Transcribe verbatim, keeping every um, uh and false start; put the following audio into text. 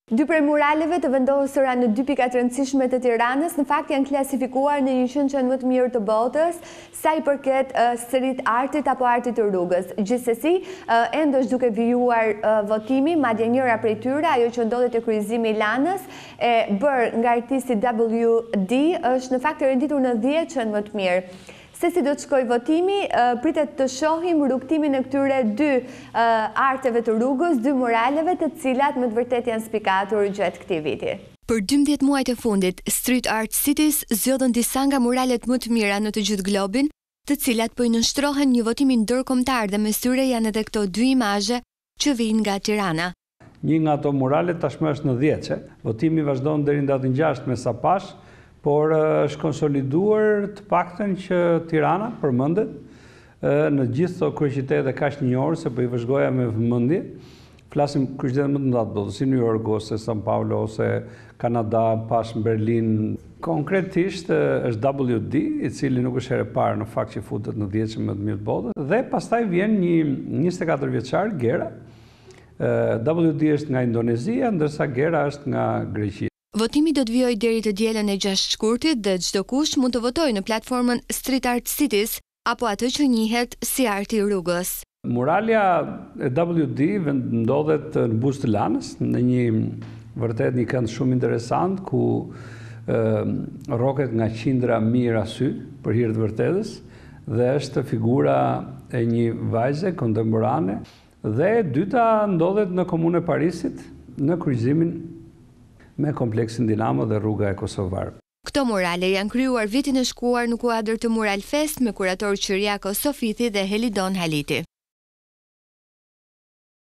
Dy prej muraleve të vendosura në dy pikat rëndësishme të Tiranës, në fakt janë klasifikuar në një qendër më të mirë të botës, sa i përket uh, street artit apo artit të rrugës. Gjithsesi, uh, ende është duke vijuar uh, votimi, madje njëra prej tyre, ajo që ndodhet te kryqëzimi i Lanës, e bër nga artisti W D, është në fakt e renditur në dhjetë qenë më të mirë. Se si do të shkoj votimi, pritet të shohim rrugtimin e këtyre dy arteve të rrugës, dy muraleve të cilat më të vërtet janë spikatur gjatë këtij viti. Për dymbëdhjetë muajt e fundit, Street Art Cities zgjodhen disa nga muralet më të mira në të gjithë globin, të cilat po i nënshtrohen një votimi ndërkombëtar dhe mes tyre janë edhe këto dy imazhe që vijnë nga Tirana. Një nga ato murale tashmë është në dhjetë. Votimi vazhdon deri në datën gjashtë me sa pash, por është konsoliduar të paktën që Tirana përmendet në gjithë këto kryeqytete kaq njohur, se po i vëzhgoja me vëmendje. Flasim kryeqytete më të mëdha të botës, si New York ose São Paulo ose Kanada, pash në Berlin. Konkretisht është W D, i cili nuk është herë e parë në fakt që futet në dhjetë më të mirë të botës, dhe pastaj vjen një njëzet e katër vjeçar Gera. W D është nga Indonezia, ndërsa Gera është nga Greqia. Votimi do të vijojë deri të dielën e gjashtë shkurtit dhe çdo kush mund të votojë në platformën Street Art Cities apo atë që njihet si arti i rrugës. Muralja e W D ndodhet në Buzë të Lanës, në një vërtet një kënd shumë interesant ku e, rroket nga qindra mirë asy për hir të vërtetës dhe është figura e një vajze kontemporane, dhe e dyta ndodhet në komunën e Parisit në kryqëzimin me kompleksin Dinamo dhe rruga e Kosovar. Këto murale janë krijuar vitin e shkuar në kuadër të Mural Fest me kurator Kyriakos Sofithi dhe Helidon Haliti.